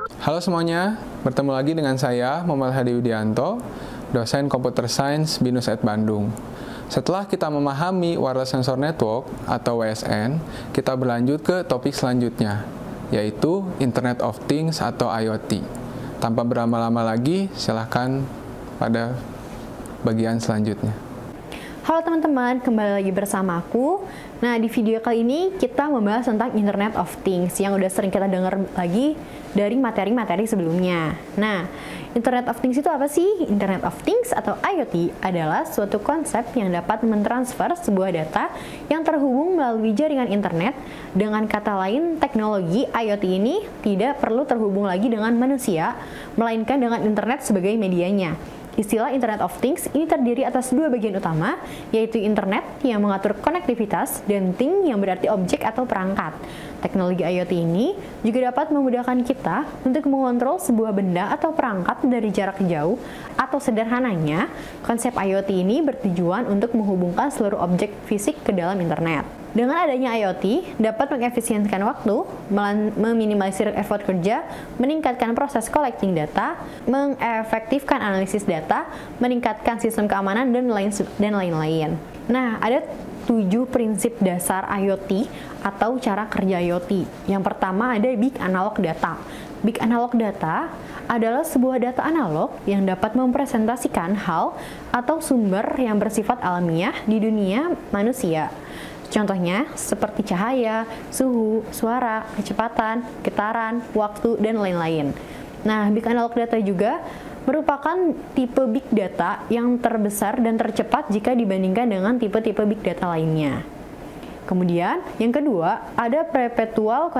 Halo semuanya, bertemu lagi dengan saya, Muhammad Hadi Widianto, dosen Computer Science BINUS Bandung. Setelah kita memahami Wireless Sensor Network atau WSN, kita berlanjut ke topik selanjutnya, yaitu Internet of Things atau IoT. Tanpa berlama-lama lagi, silahkan pada bagian selanjutnya. Halo teman-teman, kembali lagi bersama aku. Nah, di video kali ini kita membahas tentang Internet of Things yang udah sering kita dengar lagi dari materi-materi sebelumnya. Nah, Internet of Things itu apa sih? Internet of Things atau IoT adalah suatu konsep yang dapat mentransfer sebuah data yang terhubung melalui jaringan internet. Dengan kata lain, teknologi IoT ini tidak perlu terhubung lagi dengan manusia, melainkan dengan internet sebagai medianya. Istilah Internet of Things ini terdiri atas dua bagian utama, yaitu internet yang mengatur konektivitas dan thing yang berarti objek atau perangkat. Teknologi IoT ini juga dapat memudahkan kita untuk mengontrol sebuah benda atau perangkat dari jarak jauh, atau sederhananya, konsep IoT ini bertujuan untuk menghubungkan seluruh objek fisik ke dalam internet. Dengan adanya IoT, dapat mengefisienkan waktu, meminimalisir effort kerja, meningkatkan proses collecting data, mengefektifkan analisis data, meningkatkan sistem keamanan, dan lain-lain. Nah, ada 7 prinsip dasar IoT atau cara kerja IoT. Yang pertama ada Big Analog Data. Big Analog Data adalah sebuah data analog yang dapat mempresentasikan hal atau sumber yang bersifat alamiah di dunia manusia. Contohnya seperti cahaya, suhu, suara, kecepatan, getaran, waktu, dan lain-lain. Nah, Big Analog Data juga merupakan tipe Big Data yang terbesar dan tercepat jika dibandingkan dengan tipe-tipe Big Data lainnya. Kemudian, yang kedua, ada Perpetual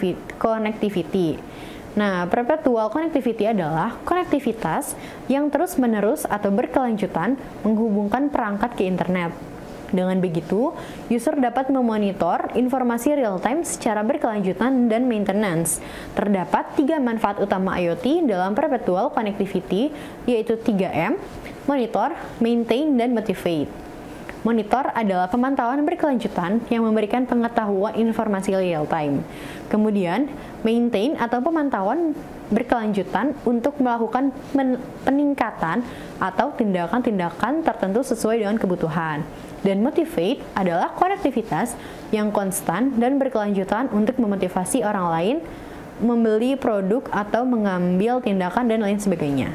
Connectivity. Nah, Perpetual Connectivity adalah konektivitas yang terus-menerus atau berkelanjutan menghubungkan perangkat ke internet. Dengan begitu, user dapat memonitor informasi real-time secara berkelanjutan dan maintenance. Terdapat 3 manfaat utama IoT dalam Perpetual Connectivity, yaitu 3M, monitor, maintain, dan motivate. Monitor adalah pemantauan berkelanjutan yang memberikan pengetahuan informasi real-time. Kemudian, maintain atau pemantauan berkelanjutan untuk melakukan peningkatan atau tindakan-tindakan tertentu sesuai dengan kebutuhan. Dan motivate adalah konektivitas yang konstan dan berkelanjutan untuk memotivasi orang lain membeli produk atau mengambil tindakan dan lain sebagainya.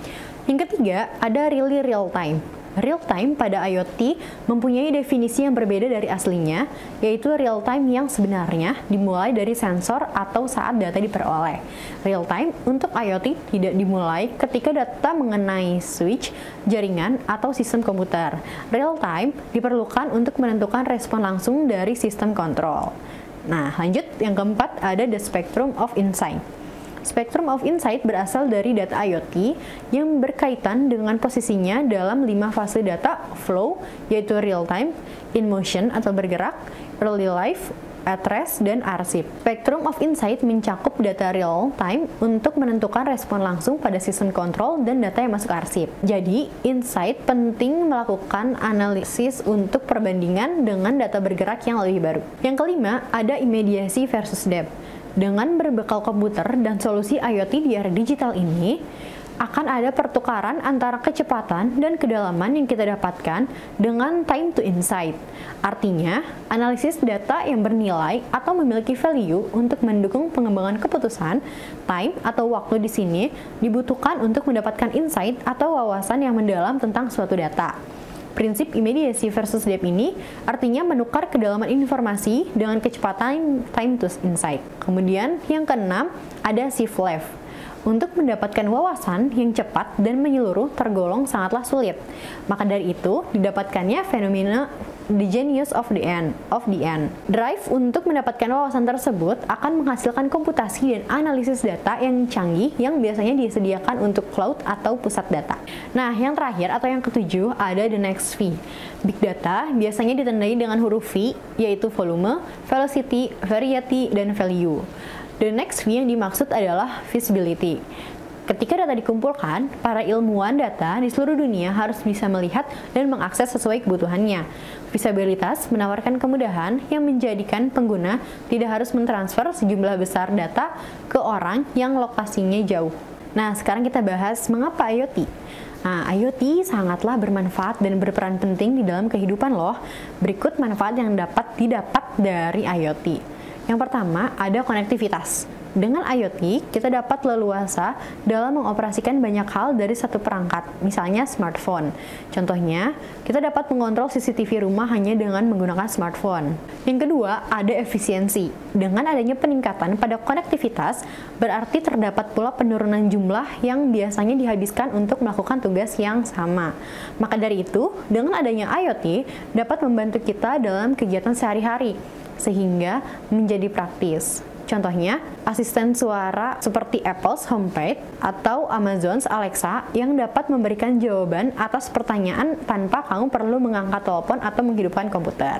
Yang ketiga, ada really real time. Real time pada IoT mempunyai definisi yang berbeda dari aslinya, yaitu real time yang sebenarnya dimulai dari sensor atau saat data diperoleh. Real time untuk IoT tidak dimulai ketika data mengenai switch, jaringan, atau sistem komputer. Real time diperlukan untuk menentukan respon langsung dari sistem kontrol. Nah, lanjut yang keempat ada the spectrum of insight. Spectrum of Insight berasal dari data IoT yang berkaitan dengan posisinya dalam 5 fase data flow, yaitu real time, in motion atau bergerak, early life, at rest, dan arsip. Spectrum of Insight mencakup data real time untuk menentukan respon langsung pada sistem kontrol dan data yang masuk arsip. Jadi, Insight penting melakukan analisis untuk perbandingan dengan data bergerak yang lebih baru. Yang kelima, ada immediacy versus depth. Dengan berbekal komputer dan solusi IoT di era digital ini, akan ada pertukaran antara kecepatan dan kedalaman yang kita dapatkan dengan time to insight. Artinya, analisis data yang bernilai atau memiliki value untuk mendukung pengembangan keputusan, time atau waktu di sini dibutuhkan untuk mendapatkan insight atau wawasan yang mendalam tentang suatu data. Prinsip immediacy versus depth ini artinya menukar kedalaman informasi dengan kecepatan time to insight. Kemudian yang keenam ada shift left. Untuk mendapatkan wawasan yang cepat dan menyeluruh tergolong sangatlah sulit. Maka dari itu didapatkannya fenomena the genius of the end. Drive untuk mendapatkan wawasan tersebut akan menghasilkan komputasi dan analisis data yang canggih yang biasanya disediakan untuk cloud atau pusat data. Nah, yang terakhir atau yang ketujuh ada the next V. Big data biasanya ditandai dengan huruf V, yaitu volume, velocity, variety, dan value. The next V yang dimaksud adalah visibility. ketika data dikumpulkan, para ilmuwan data di seluruh dunia harus bisa melihat dan mengakses sesuai kebutuhannya. Visabilitas menawarkan kemudahan yang menjadikan pengguna tidak harus mentransfer sejumlah besar data ke orang yang lokasinya jauh. Nah, sekarang kita bahas mengapa IoT. Nah, IoT sangatlah bermanfaat dan berperan penting di dalam kehidupan loh. Berikut manfaat yang dapat didapat dari IoT. Yang pertama, ada konektivitas. Dengan IoT, kita dapat leluasa dalam mengoperasikan banyak hal dari satu perangkat, misalnya smartphone. Contohnya, kita dapat mengontrol CCTV rumah hanya dengan menggunakan smartphone. Yang kedua, ada efisiensi. Dengan adanya peningkatan pada konektivitas, berarti terdapat pula penurunan jumlah yang biasanya dihabiskan untuk melakukan tugas yang sama. Maka dari itu, dengan adanya IoT, dapat membantu kita dalam kegiatan sehari-hari, sehingga menjadi praktis. Contohnya, asisten suara seperti Apple's HomePod atau Amazon's Alexa yang dapat memberikan jawaban atas pertanyaan tanpa kamu perlu mengangkat telepon atau menghidupkan komputer.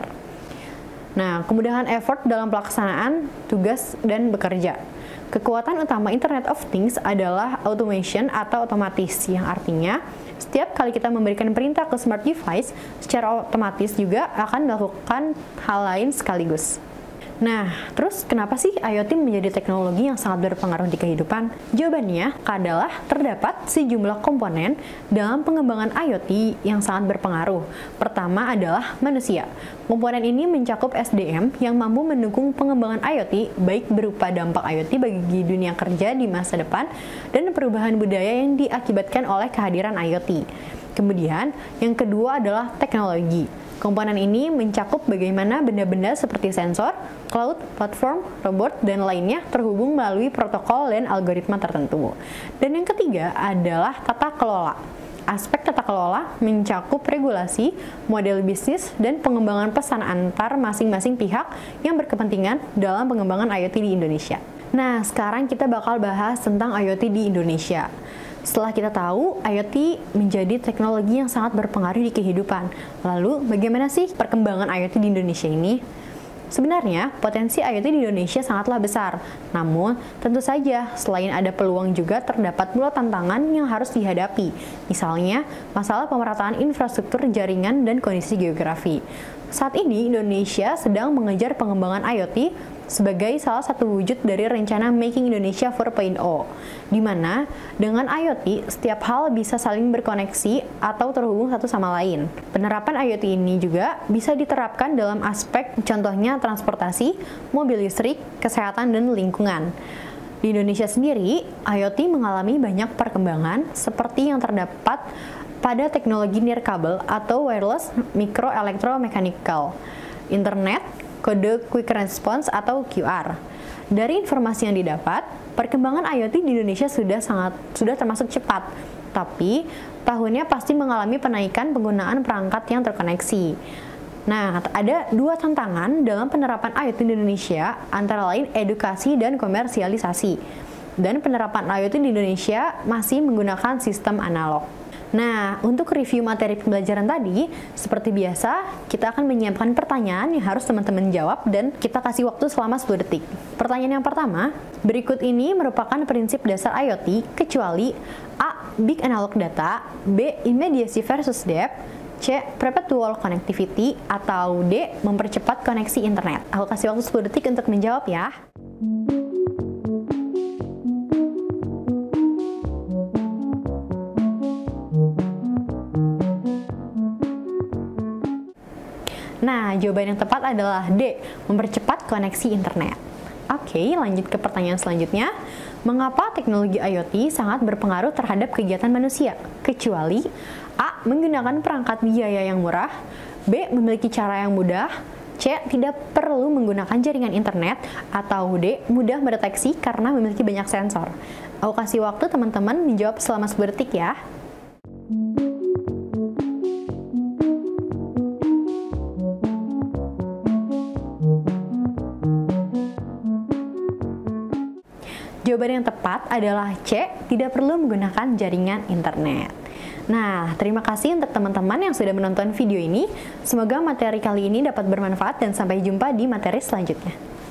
Nah, kemudahan effort dalam pelaksanaan tugas dan bekerja. Kekuatan utama Internet of Things adalah automation atau otomatis, yang artinya setiap kali kita memberikan perintah ke smart device, secara otomatis juga akan melakukan hal lain sekaligus. Nah, terus kenapa sih IoT menjadi teknologi yang sangat berpengaruh di kehidupan? Jawabannya adalah terdapat sejumlah komponen dalam pengembangan IoT yang sangat berpengaruh. Pertama adalah manusia. Komponen ini mencakup SDM yang mampu mendukung pengembangan IoT, baik berupa dampak IoT bagi dunia kerja di masa depan dan perubahan budaya yang diakibatkan oleh kehadiran IoT. Kemudian, yang kedua adalah teknologi. Komponen ini mencakup bagaimana benda-benda seperti sensor, cloud, platform, robot, dan lainnya terhubung melalui protokol dan algoritma tertentu. Dan yang ketiga adalah tata kelola. Aspek tata kelola mencakup regulasi, model bisnis, dan pengembangan pesan antar masing-masing pihak yang berkepentingan dalam pengembangan IoT di Indonesia. Nah, sekarang kita bakal bahas tentang IoT di Indonesia. Setelah kita tahu, IoT menjadi teknologi yang sangat berpengaruh di kehidupan. Lalu, bagaimana sih perkembangan IoT di Indonesia ini? Sebenarnya, potensi IoT di Indonesia sangatlah besar. Namun, tentu saja, selain ada peluang juga terdapat pula tantangan yang harus dihadapi. Misalnya, masalah pemerataan infrastruktur jaringan dan kondisi geografi. Saat ini, Indonesia sedang mengejar pengembangan IoT sebagai salah satu wujud dari rencana Making Indonesia 4.0, di mana dengan IoT, setiap hal bisa saling berkoneksi atau terhubung satu sama lain. Penerapan IoT ini juga bisa diterapkan dalam aspek contohnya transportasi, mobil listrik, kesehatan, dan lingkungan. Di Indonesia sendiri, IoT mengalami banyak perkembangan seperti yang terdapat pada teknologi nirkabel atau wireless microelectromechanical, internet, kode quick response atau QR. Dari informasi yang didapat, perkembangan IoT di Indonesia sudah termasuk cepat, tapi tahunnya pasti mengalami penaikan penggunaan perangkat yang terkoneksi. Nah, ada dua tantangan dalam penerapan IoT di Indonesia, antara lain edukasi dan komersialisasi. Dan penerapan IoT di Indonesia masih menggunakan sistem analog. Nah, untuk review materi pembelajaran tadi, seperti biasa, kita akan menyiapkan pertanyaan yang harus teman-teman jawab dan kita kasih waktu selama 10 detik. Pertanyaan yang pertama, berikut ini merupakan prinsip dasar IoT kecuali A. Big Analog Data, B. Immediacy versus Depth, C. Perpetual Connectivity, atau D. Mempercepat koneksi internet. Aku kasih waktu 10 detik untuk menjawab ya. Nah, jawaban yang tepat adalah D, mempercepat koneksi internet. Oke, lanjut ke pertanyaan selanjutnya. Mengapa teknologi IoT sangat berpengaruh terhadap kegiatan manusia? Kecuali A, menggunakan perangkat biaya yang murah, B, memiliki cara yang mudah, C, tidak perlu menggunakan jaringan internet, atau D, mudah mendeteksi karena memiliki banyak sensor. Aku kasih waktu teman-teman menjawab selama 10 detik ya. Jawaban yang tepat adalah C, tidak perlu menggunakan jaringan internet. Nah, terima kasih untuk teman-teman yang sudah menonton video ini. Semoga materi kali ini dapat bermanfaat dan sampai jumpa di materi selanjutnya.